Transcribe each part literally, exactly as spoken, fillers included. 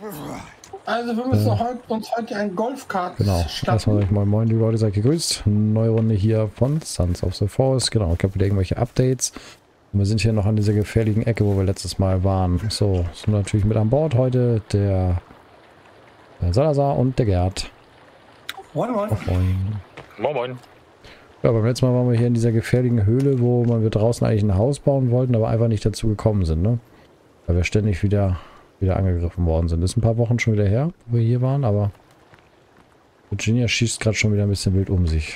Also wir müssen äh, heute, uns heute ein Golfkart Genau, starten. erstmal sag ich moin moin, die Leute, seid gegrüßt. Neue Runde hier von Sons of the Forest. Genau, ich habe wieder irgendwelche Updates. Und wir sind hier noch an dieser gefährlichen Ecke, wo wir letztes Mal waren. So, sind natürlich mit an Bord heute der, der Salazar und der Gerd. Moin moin. Oh, moin. Moin moin. Ja, beim letzten Mal waren wir hier in dieser gefährlichen Höhle, wo wir draußen eigentlich ein Haus bauen wollten, aber einfach nicht dazu gekommen sind, ne? Weil wir ständig wieder, wieder angegriffen worden sind. Das ist ein paar Wochen schon wieder her, wo wir hier waren, aber Virginia schießt gerade schon wieder ein bisschen wild um sich.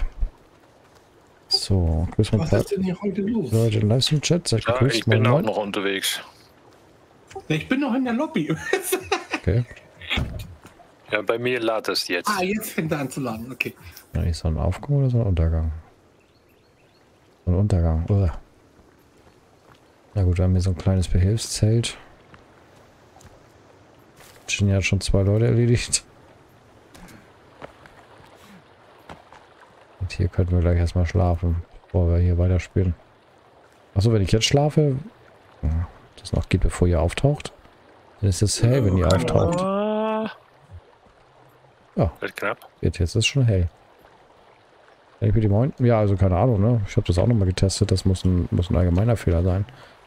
So, grüß mal. Was ist denn hier heute los? Leute im Livestream-Chat, seid Ja, gegrüßt. ich bin moin, auch moin. noch unterwegs. Ich bin noch in der Lobby. Okay. Ja, bei mir lädt es jetzt. Ah, jetzt fängt er an zu laden, okay. Ja, ist so ein Aufgang oder so ein Untergang? So ein Untergang, oder? Na gut, wir haben hier so ein kleines Behilfszelt. Virginia hat schon zwei Leute erledigt. Und hier könnten wir gleich erstmal schlafen, bevor wir hier weiterspielen. Achso, wenn ich jetzt schlafe, das noch geht, bevor ihr auftaucht, dann ist es hell, wenn ihr auftaucht. Ja, Wird knapp. jetzt, jetzt ist es schon hell. Ich bin die Moin. Ja, also keine Ahnung, ne? Ich habe das auch nochmal getestet, das muss ein, muss ein allgemeiner Fehler sein.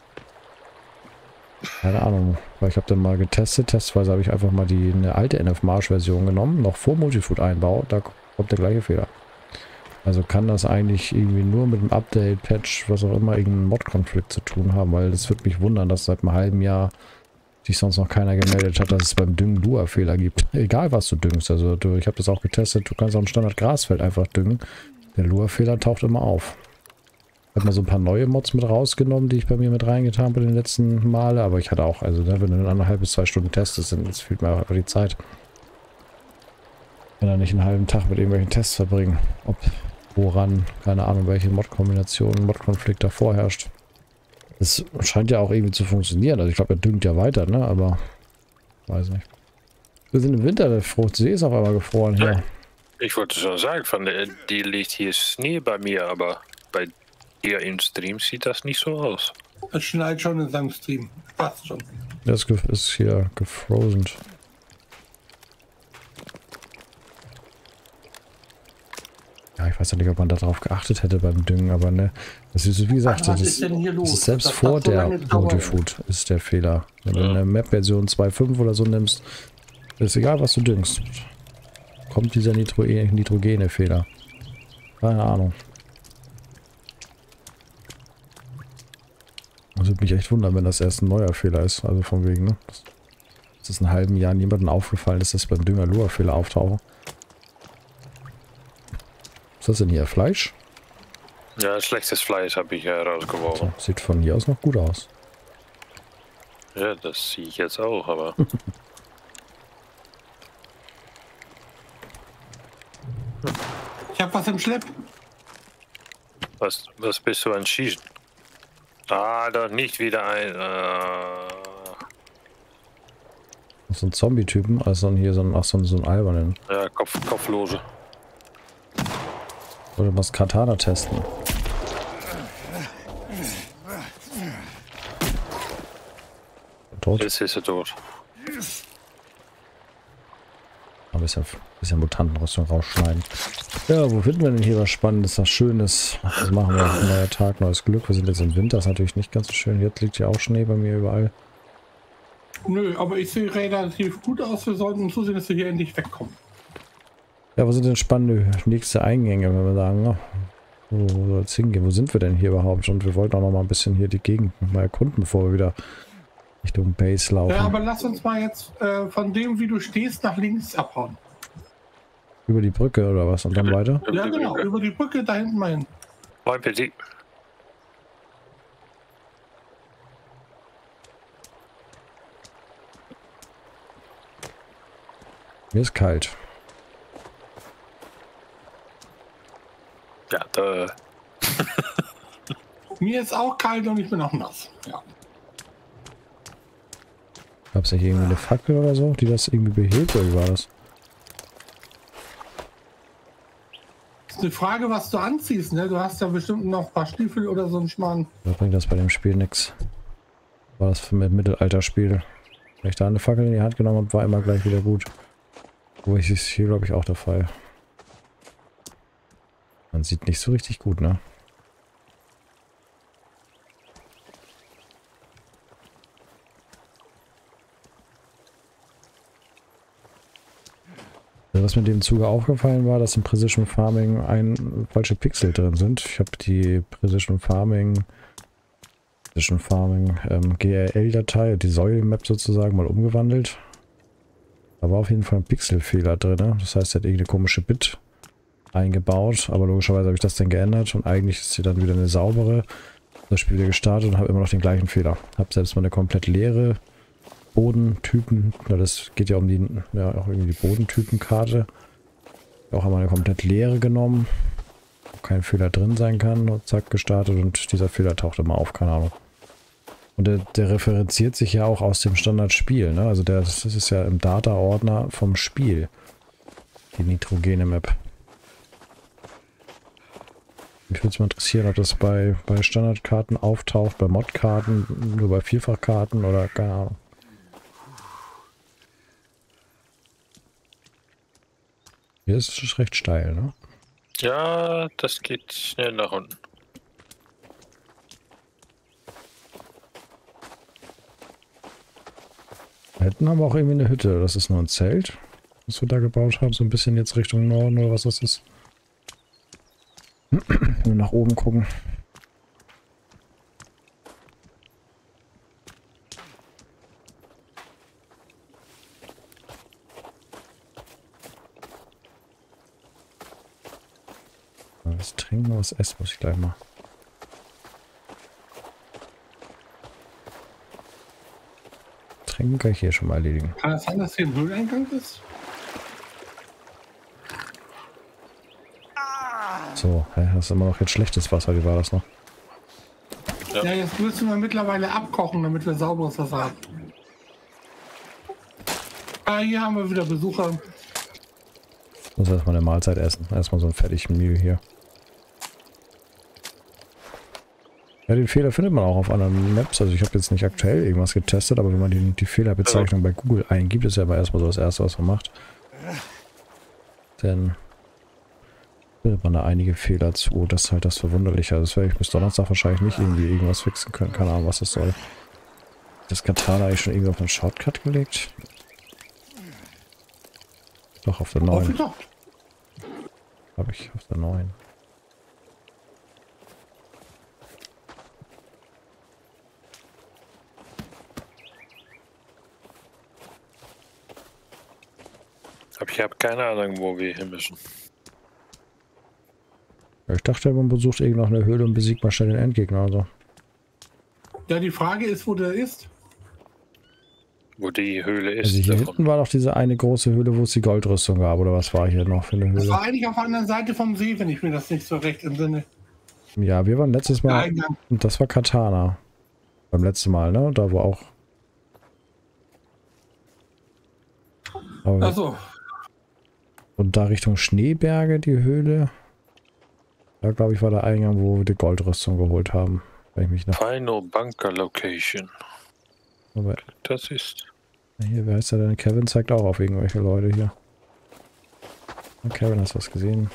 Keine Ahnung, weil ich habe dann mal getestet, testweise habe ich einfach mal die eine alte N F Marsh Version genommen, noch vor Multifood-Einbau, da kommt der gleiche Fehler. Also kann das eigentlich irgendwie nur mit dem Update, Patch, was auch immer, irgendeinen Mod-Konflikt zu tun haben, weil das würde mich wundern, dass seit einem halben Jahr sich sonst noch keiner gemeldet hat, dass es beim Düngen Lua-Fehler gibt. Egal was du düngst, also du, ich habe das auch getestet, du kannst auch ein Standard-Grasfeld einfach düngen. Der Lua-Fehler taucht immer auf. Ich habe mal so ein paar neue Mods mit rausgenommen, die ich bei mir mit reingetan habe in den letzten Male, aber ich hatte auch, also ne, wenn du eine anderthalb bis zwei Stunden testest, dann das fehlt mir einfach die Zeit. Wenn er nicht einen halben Tag mit irgendwelchen Tests verbringen. Ob, woran, keine Ahnung, welche Mod-Kombinationen, Mod-Konflikt da vorherrscht. Es scheint ja auch irgendwie zu funktionieren. Also ich glaube, er düngt ja weiter, ne? Aber weiß nicht. Wir sind im Winter, der Fruchtsee ist auf einmal gefroren hier. Ja, ich wollte schon sagen, von der, die liegt hier Schnee bei mir, aber bei dir im Stream sieht das nicht so aus. Es schneit schon in seinem Stream. Passt schon. Das ist hier gefrozen. Ja, ich weiß ja nicht, ob man darauf geachtet hätte beim Düngen, aber ne, das ist wie gesagt, Was das, ist denn hier das los? ist selbst Das vor hat so der lange gedauert. Multifood ist der Fehler. Wenn du Ja. eine Map-Version zwei Punkt fünf oder so nimmst, ist egal, was du düngst. Kommt dieser Nitro Nitrogene-Fehler. Keine Ahnung. Das würde mich echt wundern, wenn das erst ein neuer Fehler ist. Also von wegen, ne? Dass es in einem halben Jahr niemandem aufgefallen ist, dass beim Dünger Lua-Fehler auftauchen. Was ist das denn hier? Fleisch? Ja, schlechtes Fleisch habe ich ja rausgeworfen. So, sieht von hier aus noch gut aus. Ja, das sehe ich jetzt auch, aber Ich habe was im Schlepp. was, was bist du an Schießen? Ah, doch nicht wieder ein. Äh, So ein Zombie-Typen, also hier so ein, ach, so ein, so ein albernen. ja, Kopf, Kopflose. Oder was Katana testen. Tot. Jetzt ist er tot. Ein bisschen, bisschen Mutantenrüstung rausschneiden. Ja, wo finden wir denn hier was Spannendes, was Schönes? Was machen wir? Neuer Tag, neues Glück. Wir sind jetzt im Winter, ist natürlich nicht ganz so schön. Jetzt liegt ja auch Schnee bei mir überall. Nö, aber ich sehe relativ gut aus. Wir sollten zusehen, dass wir hier endlich wegkommen. Ja, wo sind denn spannende nächste Eingänge, wenn wir sagen, oh, wo soll es hingehen? Wo sind wir denn hier überhaupt? Und wir wollten auch noch mal ein bisschen hier die Gegend mal erkunden, bevor wir wieder Richtung Base laufen. Ja, aber lass uns mal jetzt äh, von dem, wie du stehst, nach links abhauen. Über die Brücke oder was? Und dann weiter? Ja, genau. Über die Brücke da hinten mal hin. Moin, Petit. Mir ist kalt. Ja, da. Mir ist auch kalt und ich bin auch nass. Ja. Gab es nicht irgendwie eine Fackel oder so, die das irgendwie behebt, oder wie war das? Das ist eine Frage, was du anziehst, ne? Du hast ja bestimmt noch ein paar Stiefel oder so einen Schmarrn. Da bringt das bei dem Spiel nichts. War das für ein Mittelalterspiel? Wenn ich da eine Fackel in die Hand genommen habe, war immer gleich wieder gut. Wo ich es hier, glaube ich, auch der Fall. Man sieht nicht so richtig gut, ne? Was mir in dem Zuge aufgefallen war, dass im Precision Farming ein falsche Pixel drin sind. Ich habe die Precision Farming Precision Farming ähm, G R L-Datei, die Säulenmap sozusagen, mal umgewandelt. Da war auf jeden Fall ein Pixelfehler drin. Ne? Das heißt, er hat irgendeine komische Bit eingebaut, aber logischerweise habe ich das dann geändert und eigentlich ist sie dann wieder eine saubere. Das Spiel wieder gestartet und habe immer noch den gleichen Fehler. Habe selbst mal eine komplett leere Bodentypen, ja, das geht ja um die, ja, auch irgendwie die Bodentypenkarte. Auch einmal eine komplett leere genommen, wo kein Fehler drin sein kann, und zack, gestartet und dieser Fehler taucht immer auf, keine Ahnung. Und der, der referenziert sich ja auch aus dem Standardspiel, ne? Also der, das ist ja im Data-Ordner vom Spiel, die Nitrogene-Map. Mich würde es mal interessieren, ob das bei, bei Standardkarten auftaucht, bei Modkarten, nur bei Vielfachkarten oder keine Ahnung. Hier ist es recht steil, ne? Ja, das geht schnell nach unten. Da hinten haben wir auch irgendwie eine Hütte. Das ist nur ein Zelt, was wir da gebaut haben. So ein bisschen jetzt Richtung Norden oder was das ist. Wenn wir nach oben gucken. Was trinken, was essen muss ich gleich mal. Trinken kann ich hier schon mal erledigen. Kann das sein, dass hier ein Höhleneingang ist? So, hä, das ist immer noch jetzt schlechtes Wasser. Wie war das noch? Ja. Ja, jetzt müssen wir mittlerweile abkochen, damit wir sauberes Wasser haben. Ah, hier haben wir wieder Besucher. Ich muss erstmal eine Mahlzeit essen. Erstmal so ein fertiges Meal hier. Ja, den Fehler findet man auch auf anderen Maps. Also ich habe jetzt nicht aktuell irgendwas getestet, aber wenn man die, die Fehlerbezeichnung bei Google eingibt, ist ja aber erstmal so das Erste, was man macht. Dann findet man da einige Fehler zu. Das ist halt das Verwunderliche. Also das werde ich bis Donnerstag wahrscheinlich nicht irgendwie irgendwas fixen können. Keine Ahnung, was das soll. Das Katana habe ich schon irgendwie auf einen Shortcut gelegt. Doch, auf der neuen. Habe ich auf der neuen. Aber ich habe keine Ahnung, wo wir hin müssen. Ja, ich dachte, man besucht irgendwo noch eine Höhle und besiegt mal schnell den Endgegner. Also. Ja, die Frage ist, wo der ist. Wo die Höhle ist. Also hier davon. hinten war doch diese eine große Höhle, wo es die Goldrüstung gab. Oder was war hier noch für eine Das Höhle? war eigentlich auf der anderen Seite vom See, wenn ich mir das nicht so recht entsinne. Ja, wir waren letztes Der Mal... Eingang. Und das war Katana. Beim letzten Mal, ne? Da wo auch... Aber Achso, und da Richtung Schneeberge, die Höhle. Da glaube ich war der Eingang, wo wir die Goldrüstung geholt haben. Wenn ich mich noch... Final Bunker Location. Aber Das ist. hier, wer heißt der denn? Kevin zeigt auch auf irgendwelche Leute hier. Und Kevin, hast du was gesehen?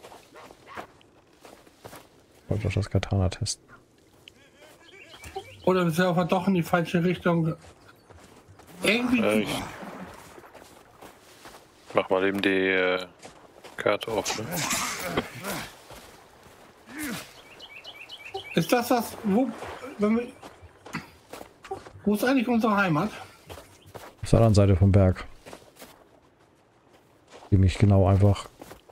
Ich wollte doch das Katana testen. oder wir sind aber doch in die falsche Richtung. Irgendwie. Äh, ich mach mal eben die äh, Karte auf. Ne? Ist das das, wo, wenn wir, wo ist eigentlich unsere Heimat? Auf der anderen Seite vom Berg. Ziemlich genau einfach.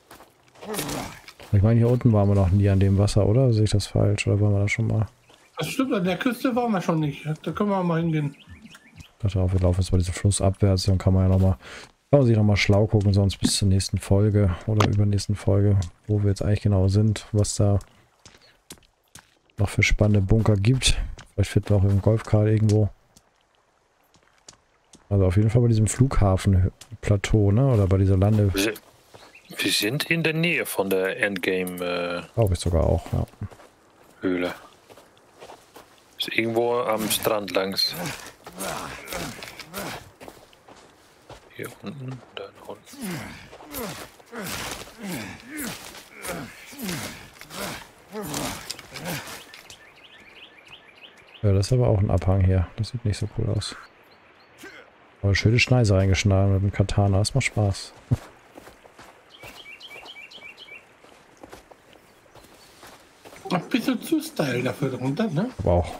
Ich meine, hier unten waren wir noch nie an dem Wasser, oder? Sehe ich das falsch? Oder waren wir da schon mal? Das stimmt, an der Küste waren wir schon nicht. Da können wir mal hingehen. Ich dachte auch, wir laufen jetzt bei diesem Fluss abwärts. Dann kann man ja noch mal, kann man sich noch mal schlau gucken, sonst bis zur nächsten Folge oder übernächsten Folge, wo wir jetzt eigentlich genau sind, was da noch für spannende Bunker gibt. Vielleicht finden wir auch im Golfkart irgendwo. Also auf jeden Fall bei diesem Flughafenplateau, ne? Oder bei dieser Lande. Wir, wir sind in der Nähe von der Endgame äh, Glaube ich sogar auch, ja. Höhle. Ist irgendwo am Strand langs. Hier unten, da unten. Ja, das ist aber auch ein Abhang hier. Das sieht nicht so cool aus. Aber schöne Schneise reingeschnallt mit dem Katana. Das macht Spaß. Ein bisschen zu Style dafür drunter, ne? Aber auch.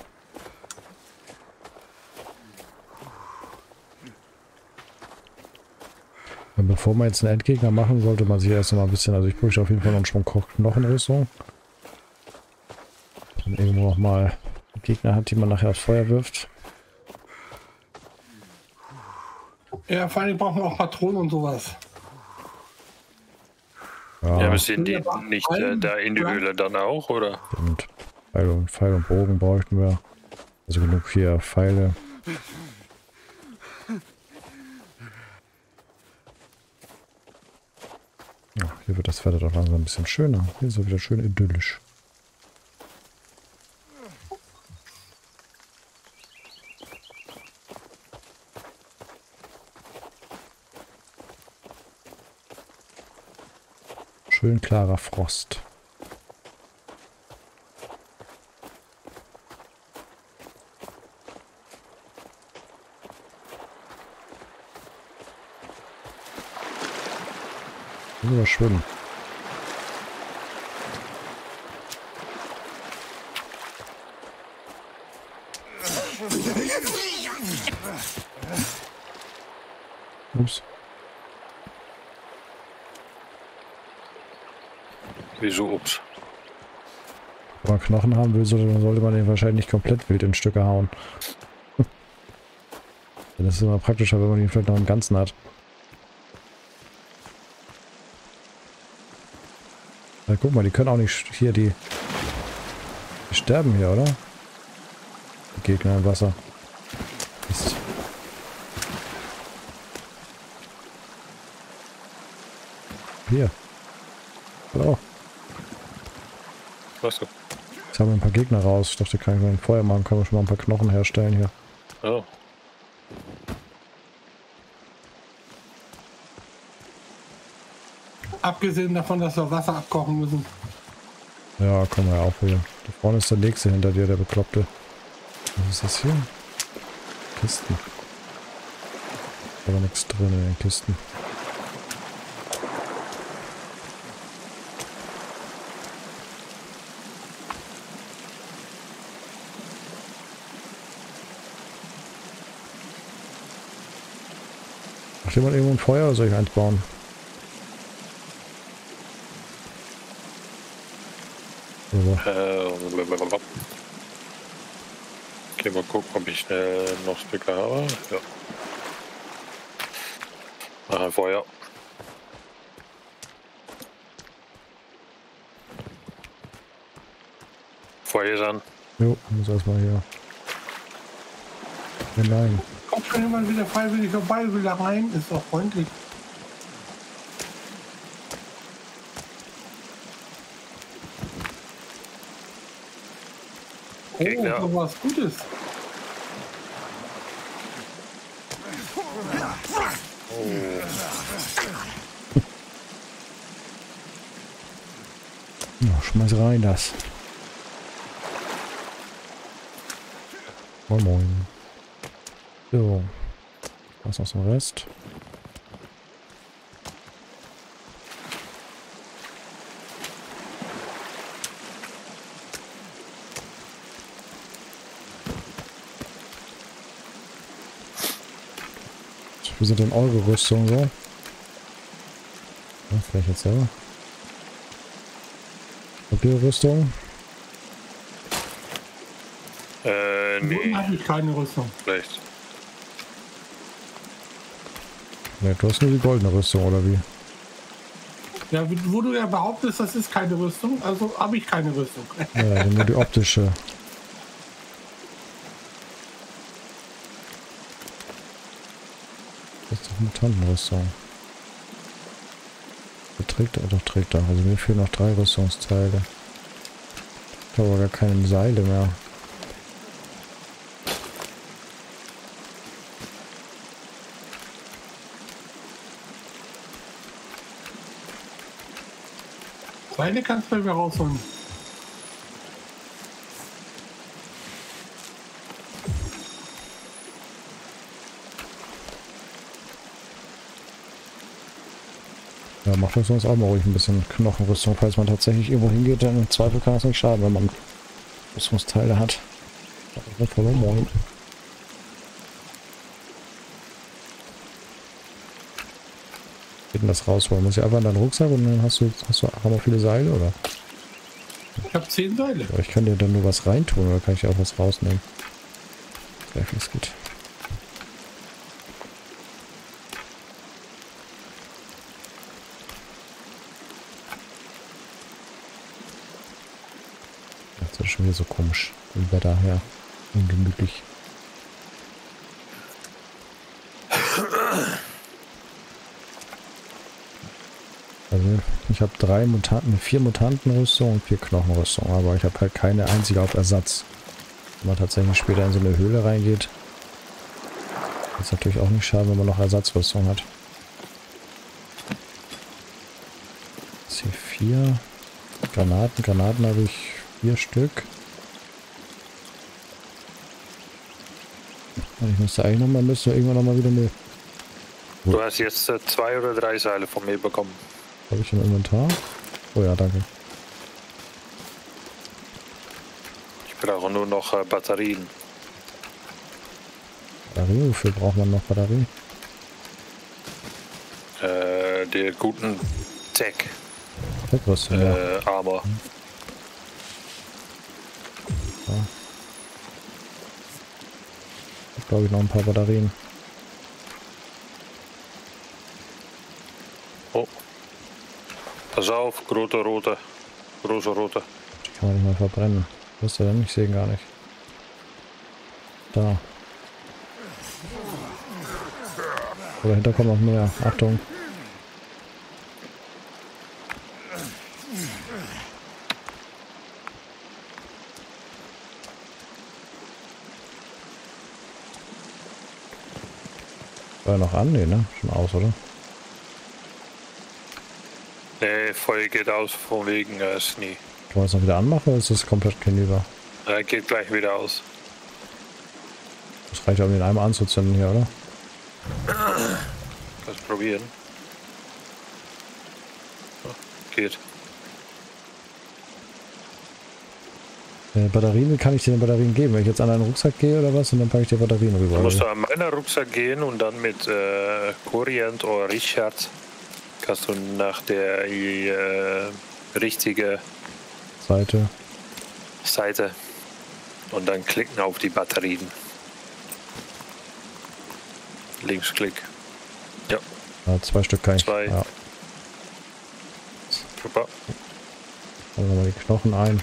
Und bevor man jetzt einen Endgegner machen, sollte man sich erst mal ein bisschen, also ich bräuchte auf jeden Fall noch einen Schwung Knochenrüstung. Dann irgendwo noch mal Gegner hat, die man nachher aufs Feuer wirft. Ja, vor allem brauchen wir auch Patronen und sowas. Ja, Ja, aber sind die nicht äh, da in die Höhle dann auch, oder? und Pfeil und, Pfeil und Bogen bräuchten wir. Also genug hier Pfeile. Ja, hier wird das Wetter doch langsam ein bisschen schöner. Hier ist es wieder schön idyllisch. Schön klarer Frost. Nur schwimmen. Ups. Wieso ups? Wenn man Knochen haben will, sollte, sollte man den wahrscheinlich nicht komplett wild in Stücke hauen. Das ist immer praktischer, wenn man ihn vielleicht noch im Ganzen hat. Ja, guck mal, die können auch nicht hier, die, die sterben hier, oder? Die Gegner im Wasser. Mist. Hier. Hallo. Was? Jetzt haben wir ein paar Gegner raus. Ich dachte, kann ich mal ein Feuer machen, können wir schon mal ein paar Knochen herstellen hier. Oh. Abgesehen davon, dass wir Wasser abkochen müssen. Ja, kommen wir ja auch wieder. Da vorne ist der nächste hinter dir, der Bekloppte. Was ist das hier? Kisten. Da war nichts drin in den Kisten. Macht jemand irgendwo ein Feuer oder soll ich eins bauen? Oder? Äh, blablabla. Okay, mal gucken, ob ich schnell noch Stücke habe. Ja. Mach ein Feuer. Feuer ist an. Jo, muss erstmal hier. Ja, nein. Kommt schon jemand wieder freiwillig vorbei, will da rein, ist doch freundlich. Oh, Gegner. so was Gutes. Ja, schmeiß rein das. Moin moin. So. Was aus dem Rest? Wie sind denn eure Rüstungen so? Ja, vielleicht jetzt selber. Habt ihr Rüstung? Äh, Nun nee, habe ich keine Rüstung. vielleicht. Ne, du hast nur die goldene Rüstung, oder wie? Ja, wie- wo du ja behauptest, das ist keine Rüstung, also habe ich keine Rüstung. Ja, also nur die optische. Das ist doch Mutantenrüstung. Der trägt er, doch trägt er. Also mir fehlen noch drei Rüstungsteile. Ich habe aber gar keine Seile mehr. Seile kannst du bei mir rausholen. Ja, macht uns sonst auch mal ruhig ein bisschen Knochenrüstung, falls man tatsächlich irgendwo hingeht, dann im Zweifel kann es nicht schaden, wenn man Rüstungsteile hat. Voll moin. Geht denn das rausholen? Muss ich einfach in deinen Rucksack und dann hast du, hast du auch noch viele Seile, oder? Ich habe zehn Seile. Aber ich kann dir dann nur was reintun, oder kann ich auch was rausnehmen? Vielleicht wie es geht. Das ist schon wieder so komisch. Wie wir daher ungemütlich. Also ich habe drei Mutanten, vier Mutantenrüstung und vier Knochenrüstung, aber ich habe halt keine einzige auf Ersatz. Wenn man tatsächlich später in so eine Höhle reingeht, ist natürlich auch nicht schade, wenn man noch Ersatzrüstung hat. Jetzt hier vier Granaten. Granaten habe ich vier Stück. Und ich müsste eigentlich nochmal, müsste irgendwann nochmal wieder eine... Du hast jetzt äh, zwei oder drei Seile von mir bekommen. Habe ich im Inventar? Oh ja, danke. Ich brauche nur noch äh, Batterien. Batterie? Wofür braucht man noch Batterie? Äh, der guten Tech Tech-Rüstung, äh, ja. Armor. ja. Ich glaube ich noch ein paar Batterien. Oh. Pass auf, große rote. Große rote. Die kann man nicht mal verbrennen. Wo ist der denn? Ich sehe ihn gar nicht. Da. Oder dahinter kommen noch mehr. Achtung. War er noch an? Nee, ne? Schon aus, oder? Nee, Feuer geht aus von wegen äh, Schnee. Kann man das noch wieder anmachen oder ist das komplett hinüber? Er geht gleich wieder aus. Das reicht, um den einmal anzuzünden hier, oder? Lass probieren. Oh, geht. Äh, Batterien, wie kann ich dir denn Batterien geben? Wenn ich jetzt an einen Rucksack gehe oder was und dann packe ich dir Batterien rüber? Du musst an meinen Rucksack gehen und dann mit äh, Corient oder Richard kannst du nach der äh, richtige Seite. Seite und dann klicken auf die Batterien. Linksklick. Ja. Ja, zwei Stück kann ich. Zwei. Ja. Super. Dann nochmal die Knochen ein.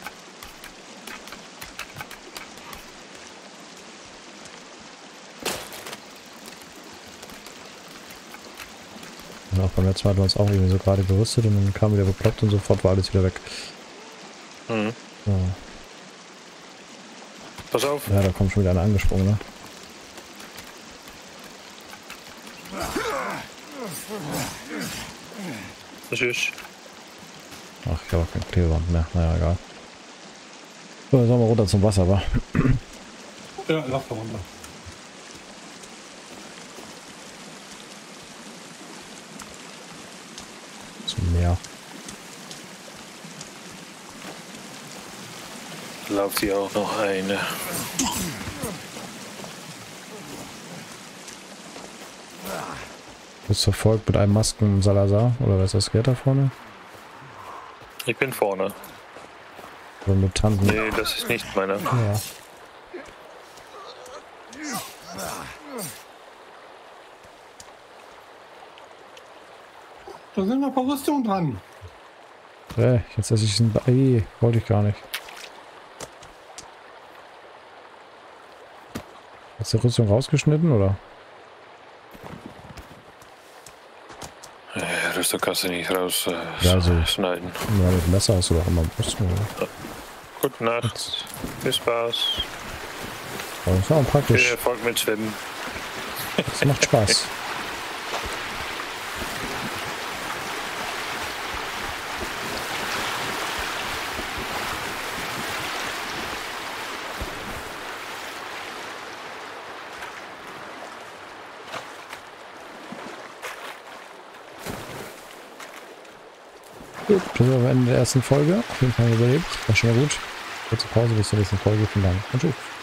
Und auch beim letzten Mal hatten wir uns auch irgendwie so gerade gerüstet und dann kam wieder bekloppt und sofort war alles wieder weg. Mhm. Ja. Pass auf. Ja, da kommt schon wieder einer angesprungen, ne? Das ist. Ach, ich habe auch kein Klebeband mehr. Naja, egal. So, dann sollen wir runter zum Wasser, wa? Ja, lass mal runter. Zum Meer. Läuft hier auch noch eine. Du bist verfolgt mit einem Masken Salazar? Oder was ist das Geld da vorne? Ich bin vorne. Oder Mutanten? Nee, das ist nicht meine. Ja. Da sind noch ein paar Rüstungen dran. Äh, jetzt esse ich ein... Ey, wollte ich gar nicht. Hast du die Rüstung rausgeschnitten, oder? Äh, Rüstung kannst du nicht raus äh, Ja, also- schneiden. Ja, mit dem Messer hast du doch immer Rüstung, oder? Gute Nacht. Viel Spaß. Aber das ist auch Viel praktisch. Erfolg mit Schwimmen. Das macht Spaß. Gut, das sind wir am Ende der ersten Folge. Auf jeden Fall überlebt. War schon mal gut. Kurze Pause bis zur nächsten Folge. Vielen Dank und tschüss.